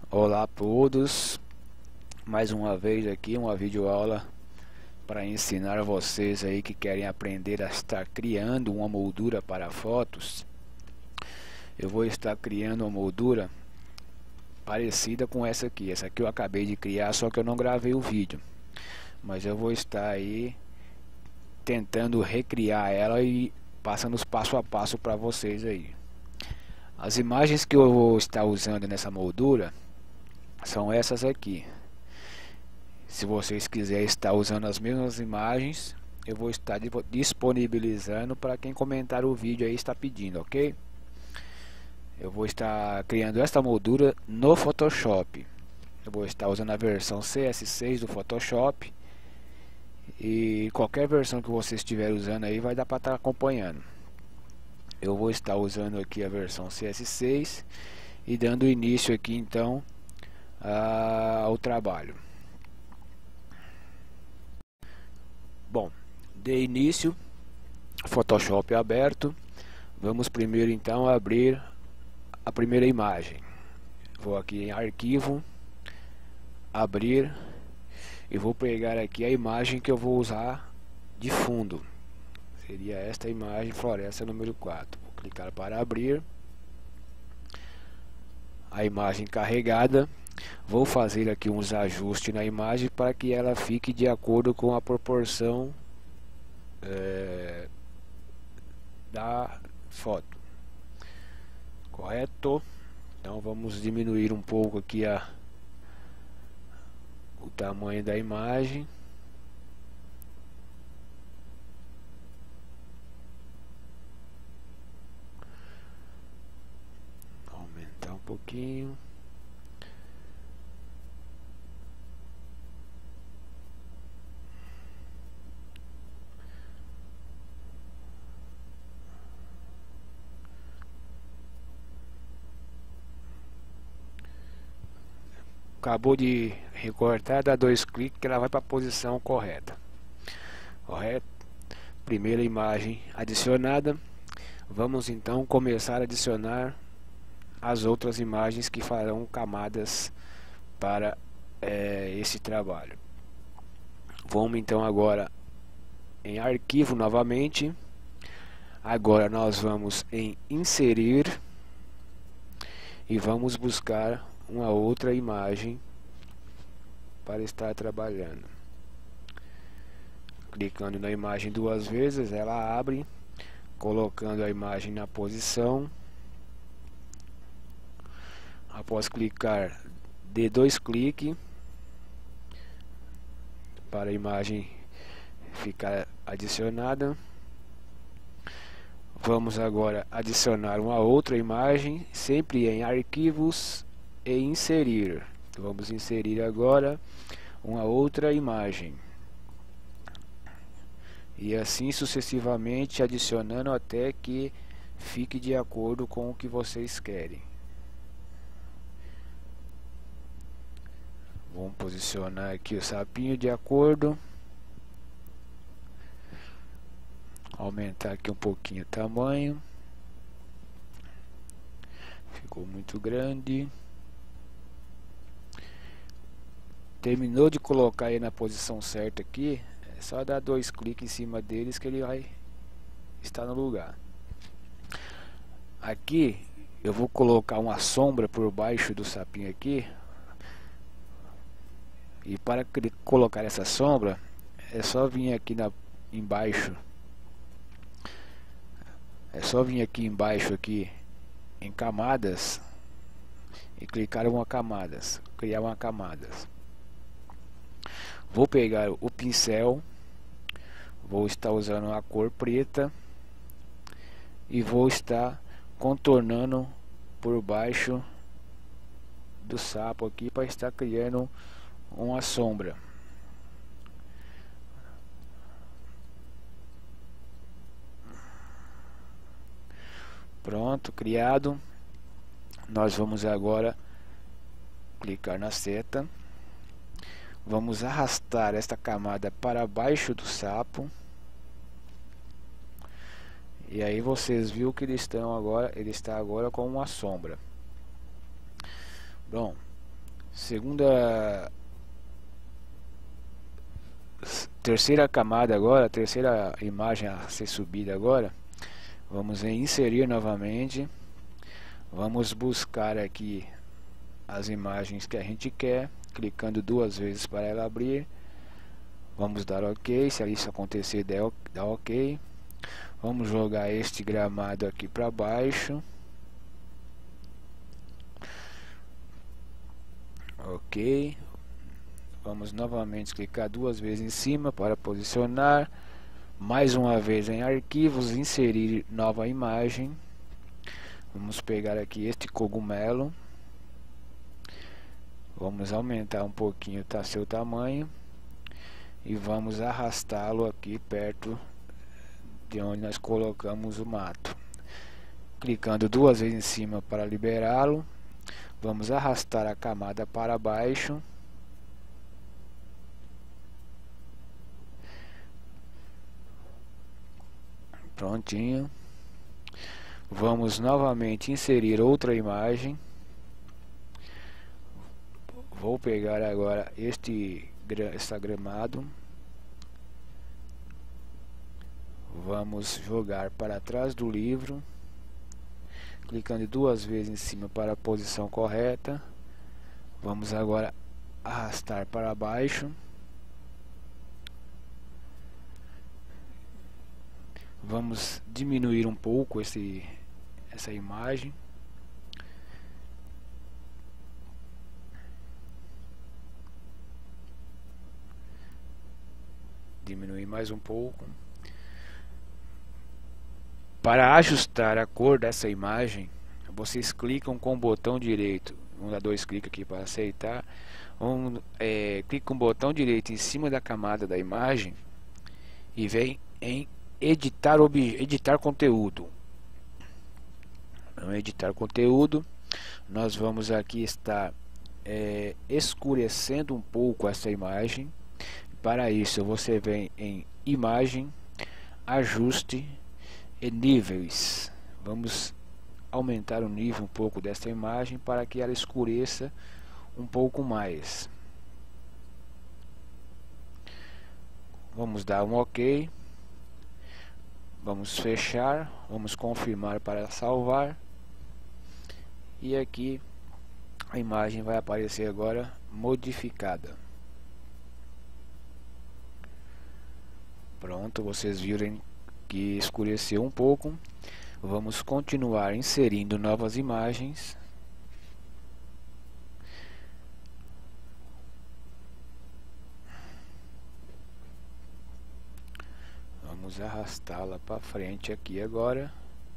Olá a todos, mais uma vez aqui uma videoaula para ensinar vocês aí que querem aprender a estar criando uma moldura para fotos. Eu vou estar criando uma moldura parecida com essa aqui eu acabei de criar, só que eu não gravei o vídeo, mas eu vou estar aí tentando recriar ela e passando os passo a passo para vocês aí. As imagens que eu vou estar usando nessa moldura são essas aqui. Se vocês quiserem estar usando as mesmas imagens, eu vou estar disponibilizando para quem comentar o vídeo aí está pedindo, ok? Eu vou estar criando esta moldura no Photoshop. Eu vou estar usando a versão CS6 do Photoshop. E qualquer versão que você estiver usando aí vai dar para estar acompanhando. Eu vou estar usando aqui a versão CS6 e dando início aqui então ao trabalho. Bom, de início, Photoshop aberto. Vamos primeiro então abrir a primeira imagem. Vou aqui em arquivo, abrir, e vou pegar aqui a imagem que eu vou usar de fundo. Seria esta imagem, floresta número 4. Vou clicar para abrir a imagem carregada. Vou fazer aqui uns ajustes na imagem para que ela fique de acordo com a proporção da foto. Correto? Então vamos diminuir um pouco aqui o tamanho da imagem. Aumentar um pouquinho. Acabou de recortar, dá 2 cliques que ela vai para a posição correta. Correto? Primeira imagem adicionada. Vamos então começar a adicionar as outras imagens que farão camadas para esse trabalho. Vamos então agora em arquivo novamente. Agora nós vamos em inserir e vamos buscar uma outra imagem para estar trabalhando. Clicando na imagem 2 vezes, ela abre, colocando a imagem na posição. Após clicar, dê 2 cliques para a imagem ficar adicionada. Vamos agora adicionar uma outra imagem, sempre em arquivos e inserir. Vamos inserir agora uma outra imagem. E assim sucessivamente, adicionando até que fique de acordo com o que vocês querem. Vamos posicionar aqui o sapinho de acordo. Aumentar aqui um pouquinho o tamanho. Ficou muito grande. Terminou de colocar aí na posição certa aqui, é só dar 2 cliques em cima deles que ele vai estar no lugar. Aqui eu vou colocar uma sombra por baixo do sapinho aqui. E para colocar essa sombra, é só vir aqui embaixo. É só vir aqui embaixo aqui em camadas e clicar em camadas, criar uma camadas. Vou pegar o pincel, vou estar usando a cor preta e vou estar contornando por baixo do sapo aqui para estar criando uma sombra. Pronto, criado. Nós vamos agora clicar na seta. Vamos arrastar esta camada para baixo do sapo. E aí vocês viram que ele está agora com uma sombra. Bom, Terceira camada agora, terceira imagem a ser subida agora. Vamos em inserir novamente. Vamos buscar aqui as imagens que a gente quer, clicando 2 vezes para ela abrir. Vamos dar OK, se isso acontecer dá OK. Vamos jogar este gramado aqui para baixo. OK. Vamos novamente clicar 2 vezes em cima para posicionar. Mais uma vez em arquivos, inserir nova imagem. Vamos pegar aqui este cogumelo. Vamos aumentar um pouquinho seu tamanho. E vamos arrastá-lo aqui perto de onde nós colocamos o mato. Clicando 2 vezes em cima para liberá-lo. Vamos arrastar a camada para baixo. Prontinho. Vamos novamente inserir outra imagem. Vou pegar agora este gramado. Vamos jogar para trás do livro, clicando 2 vezes em cima para a posição correta. Vamos agora arrastar para baixo. Vamos diminuir um pouco essa imagem. Diminuir mais um pouco. Para ajustar a cor dessa imagem, vocês clicam com o botão direito. Vamos dar 2 cliques aqui para aceitar. Clica com o botão direito em cima da camada da imagem e vem em editar conteúdo. No editar conteúdo, nós vamos aqui estar escurecendo um pouco essa imagem. Para isso você vem em imagem, ajuste e níveis. Vamos aumentar o nível um pouco desta imagem para que ela escureça um pouco mais. Vamos dar um OK. Vamos fechar, vamos confirmar para salvar. E aqui a imagem vai aparecer agora modificada. Pronto, vocês viram que escureceu um pouco. Vamos continuar inserindo novas imagens. Vamos arrastá-la para frente aqui agora.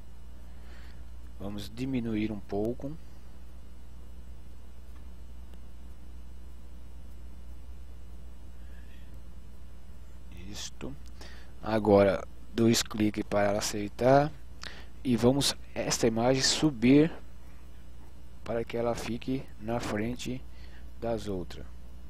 Vamos diminuir um pouco. Isto. Agora 2 cliques para aceitar e vamos esta imagem subir para que ela fique na frente das outras.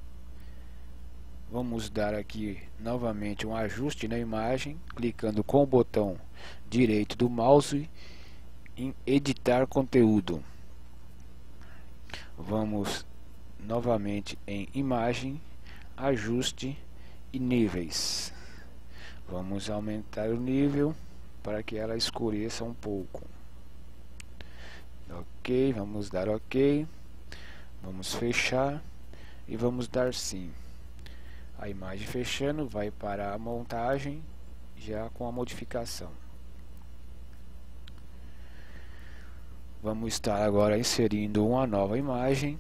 Vamos dar aqui novamente um ajuste na imagem, clicando com o botão direito do mouse em editar conteúdo. Vamos novamente em imagem, ajuste e níveis. Vamos aumentar o nível para que ela escureça um pouco. OK, vamos dar OK. Vamos fechar e vamos dar sim. A imagem fechando, vai para a montagem já com a modificação. Vamos estar agora inserindo uma nova imagem.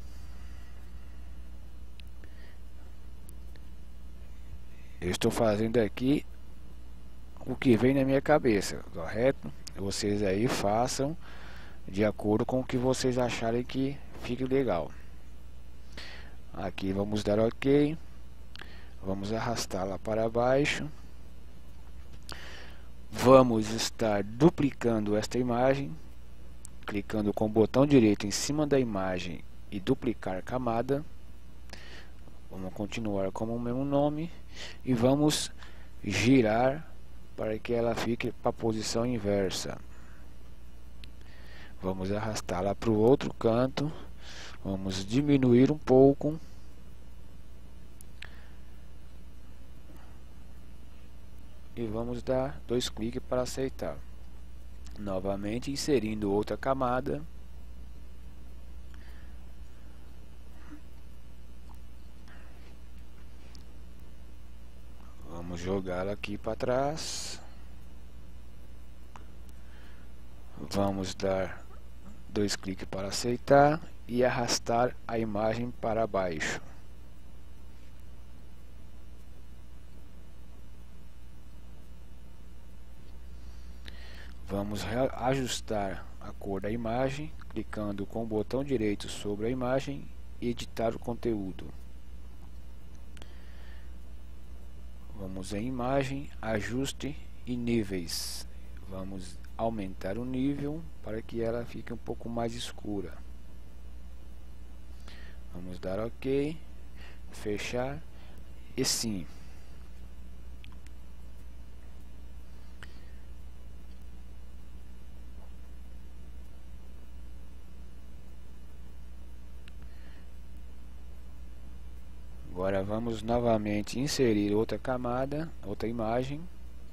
Eu estou fazendo aqui o que vem na minha cabeça, correto? Vocês aí façam de acordo com o que vocês acharem que fique legal. Aqui vamos dar OK. Vamos arrastá-la para baixo. Vamos estar duplicando esta imagem, clicando com o botão direito em cima da imagem e duplicar camada. Vamos continuar com o mesmo nome e vamos girar para que ela fique para a posição inversa. Vamos arrastá-la para o outro canto. Vamos diminuir um pouco. E vamos dar 2 cliques para aceitar. Novamente inserindo outra camada. Vamos jogá-la aqui para trás. Vamos dar 2 cliques para aceitar e arrastar a imagem para baixo. Vamos ajustar a cor da imagem, clicando com o botão direito sobre a imagem e editar o conteúdo. Vamos em imagem, ajuste e níveis. Vamos aumentar o nível para que ela fique um pouco mais escura. Vamos dar OK, fechar e sim. Agora vamos novamente inserir outra camada, outra imagem.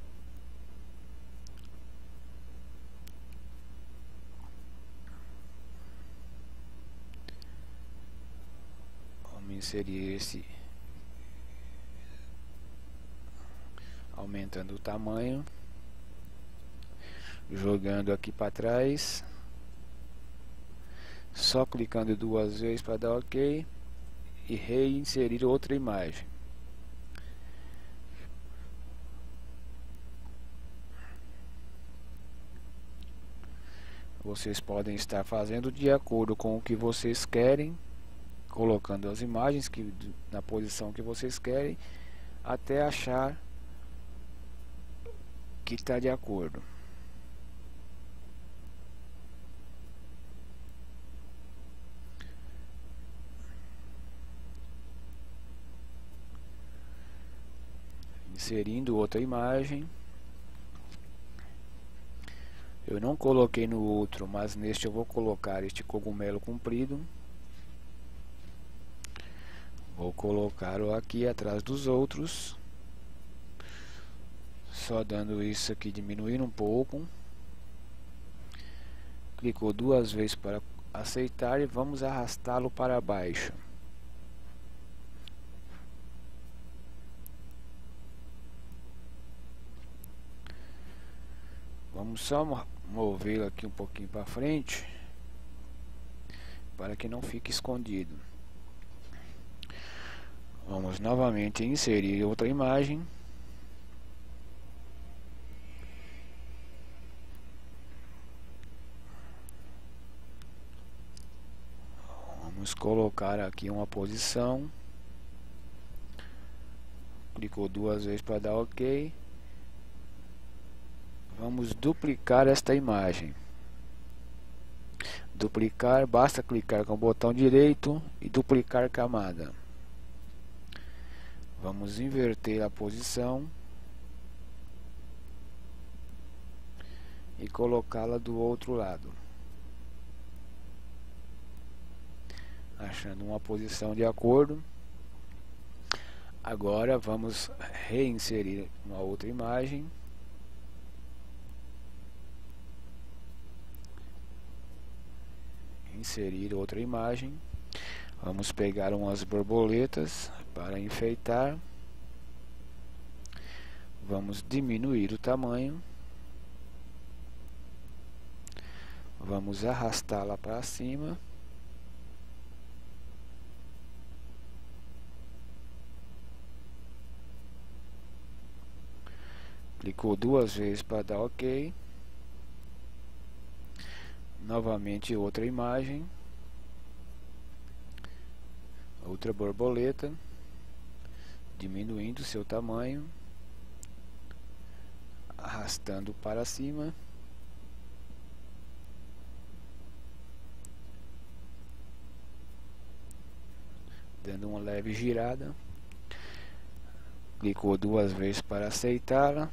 Vamos inserir esse, aumentando o tamanho, jogando aqui para trás, só clicando 2 vezes para dar OK e reinserir outra imagem. Vocês podem estar fazendo de acordo com o que vocês querem, colocando as imagens na posição que vocês querem, até achar que está de acordo. Inserindo outra imagem. Eu não coloquei no outro, mas neste eu vou colocar este cogumelo comprido. Vou colocá-lo aqui atrás dos outros. Só dando isso aqui, diminuindo um pouco. Clicou 2 vezes para aceitar e vamos arrastá-lo para baixo. Vamos só movê-lo aqui um pouquinho para frente, para que não fique escondido. Vamos novamente inserir outra imagem. Vamos colocar aqui uma posição. Clicou 2 vezes para dar OK. Vamos duplicar esta imagem. Duplicar, basta clicar com o botão direito e duplicar camada. Vamos inverter a posição e colocá-la do outro lado, achando uma posição de acordo. Agora vamos reinserir uma outra imagem. Inserir outra imagem. Vamos pegar umas borboletas para enfeitar. Vamos diminuir o tamanho. Vamos arrastá-la para cima. Clicou 2 vezes para dar OK. Novamente outra imagem, outra borboleta, diminuindo seu tamanho, arrastando para cima, dando uma leve girada. Clicou 2 vezes para aceitá-la.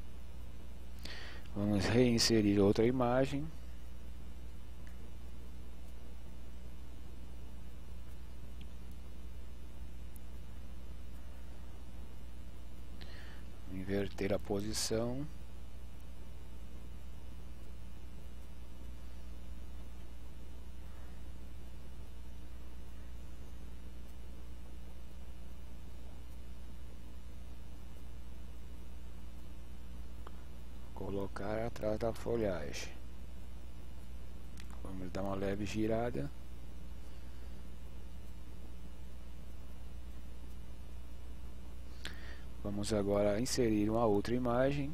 Vamos reinserir outra imagem. Diminuindo seu tamanho, arrastando para cima, dando uma leve girada. Clicou 2 vezes para aceitá-la. Vamos reinserir outra imagem. Vamos reinserir outra imagem. Outra borboleta, diminuindo seu tamanho, arrastando para cima, dando uma leve girada. Clicou 2 vezes para aceitá-la. Vamos reinserir outra imagem. inverter a posição. Colocar atrás da folhagem. Vamos dar uma leve girada. Vamos agora inserir uma outra imagem.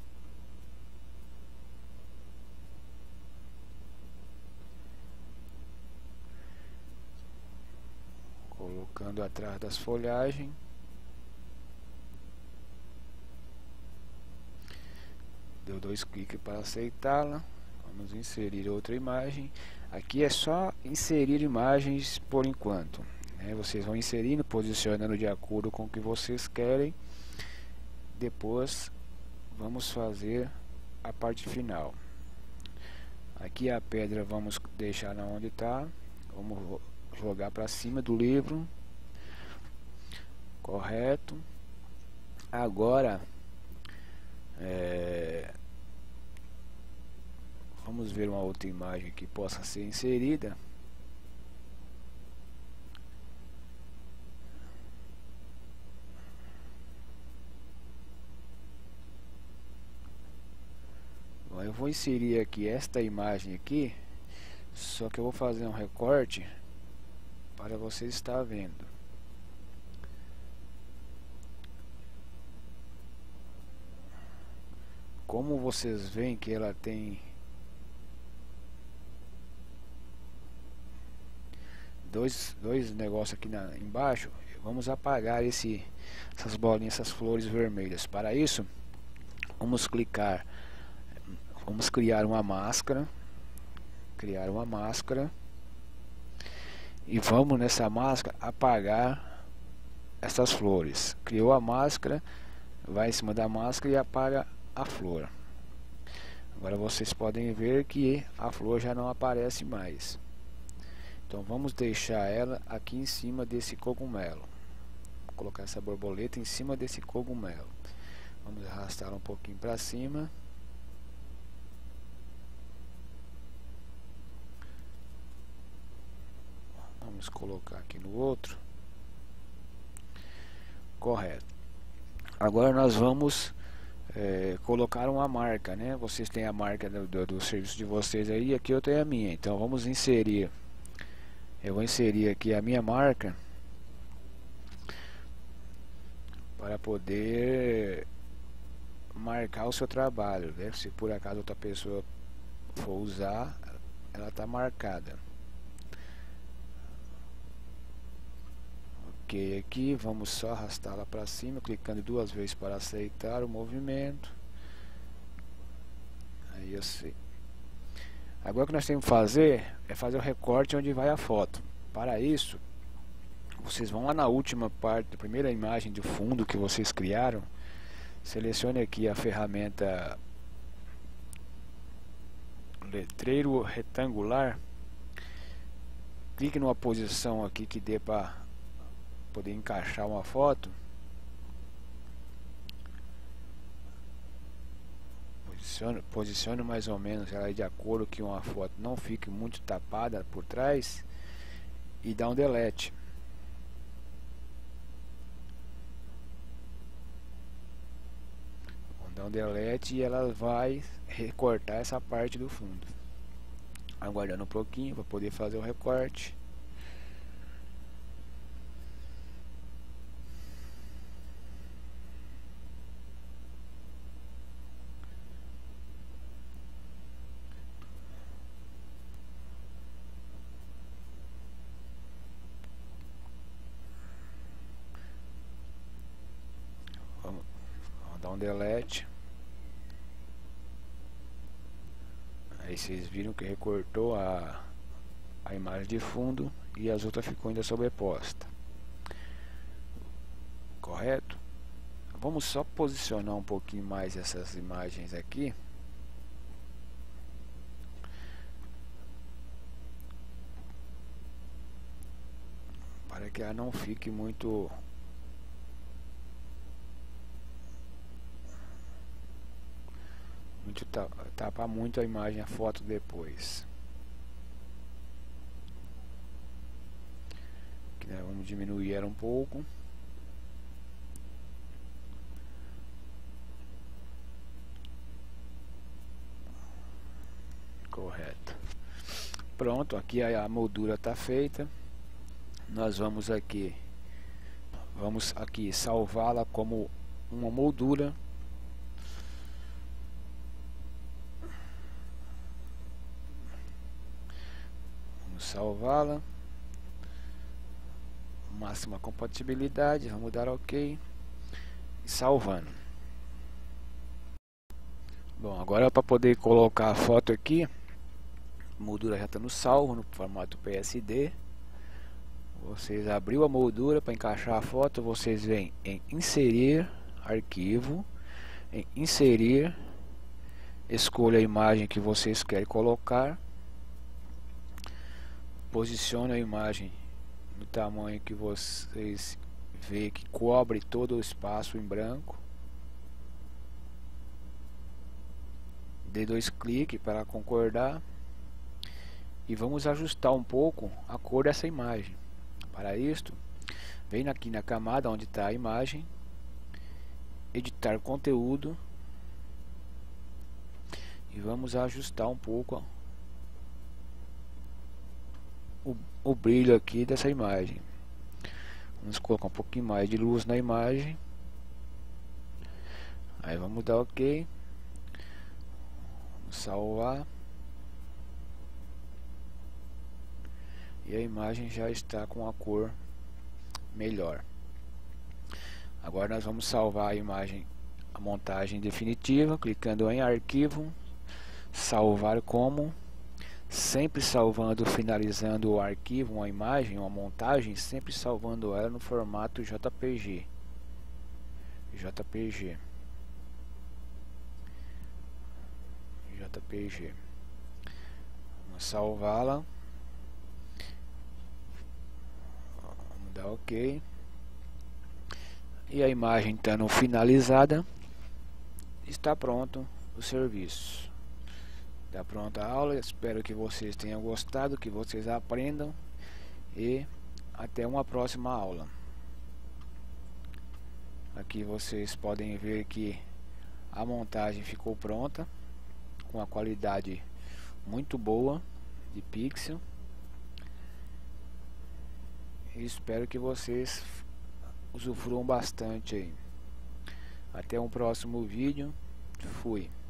Colocando atrás das folhagens. Deu 2 cliques para aceitá-la. Vamos inserir outra imagem. Aqui é só inserir imagens por enquanto, né? Vocês vão inserindo, posicionando de acordo com o que vocês querem. Depois vamos fazer a parte final. Aqui a pedra vamos deixar na onde está. Vamos jogar para cima do livro. Correto. Agora vamos ver uma outra imagem que possa ser inserida. Eu vou inserir aqui esta imagem aqui, só que eu vou fazer um recorte para você estar vendo. Como vocês veem que ela tem dois negócios aqui embaixo, vamos apagar essas bolinhas, essas flores vermelhas. Para isso, vamos clicar. Vamos criar uma máscara. E vamos nessa máscara apagar essas flores. Criou a máscara, vai em cima da máscara e apaga a flor. Agora vocês podem ver que a flor já não aparece mais. Então vamos deixar ela aqui em cima desse cogumelo. Vou colocar essa borboleta em cima desse cogumelo. Vamos arrastar um pouquinho para cima. Vamos colocar aqui no outro. Correto. Agora nós vamos colocar uma marca, né? Vocês têm a marca do serviço de vocês aí, aqui eu tenho a minha. Então vamos inserir. Eu vou inserir aqui a minha marca para poder marcar o seu trabalho, né? Se por acaso outra pessoa for usar, ela está marcada. Ok, aqui vamos só arrastá-la para cima, clicando 2 vezes para aceitar o movimento. Aí eu sei. Agora o que nós temos que fazer é fazer o recorte onde vai a foto. Para isso, vocês vão lá na última parte, da primeira imagem de fundo que vocês criaram. Selecione aqui a ferramenta letreiro retangular. Clique numa posição aqui que dê para poder encaixar uma foto. Posicione mais ou menos ela de acordo que uma foto não fique muito tapada por trás e dá um delete. Vamos dar um delete e ela vai recortar essa parte do fundo. Aguardando um pouquinho para poder fazer o recorte. Vamos dar um delete. Aí vocês viram que recortou a imagem de fundo e as outras ficou ainda sobreposta. Correto? Vamos só posicionar um pouquinho mais essas imagens aqui. Para que ela não fique muito muito, tapar muito a imagem, a foto depois. Aqui, né, vamos diminuir ela um pouco. Correto. Pronto, aqui a moldura está feita. Nós vamos aqui salvá-la como uma moldura. Vamos salvá-la, máxima compatibilidade, vamos dar OK e salvando. Bom, agora para poder colocar a foto aqui, a moldura já está no salvo no formato PSD. Vocês abriu a moldura para encaixar a foto, vocês vêm em inserir arquivo, em inserir, escolha a imagem que vocês querem colocar, posicione a imagem no tamanho que vocês vê que cobre todo o espaço em branco, dê 2 cliques para concordar e vamos ajustar um pouco a cor dessa imagem. Para isto, vem aqui na camada onde está a imagem, editar conteúdo e vamos ajustar um pouco o brilho aqui dessa imagem. Vamos colocar um pouquinho mais de luz na imagem. Aí vamos dar OK, vamos salvar e a imagem já está com a cor melhor. Agora nós vamos salvar a imagem, a montagem definitiva, clicando em arquivo, salvar como, sempre salvando, finalizando o arquivo, uma imagem, uma montagem, sempre salvando ela no formato JPG. Vamos salvá-la, vamos dar OK e a imagem estando finalizada, está pronto o serviço. Está pronta a aula, espero que vocês tenham gostado, que vocês aprendam e até uma próxima aula. Aqui vocês podem ver que a montagem ficou pronta, com a qualidade muito boa de pixel. E espero que vocês usufruam bastante aí. Até um próximo vídeo. Fui.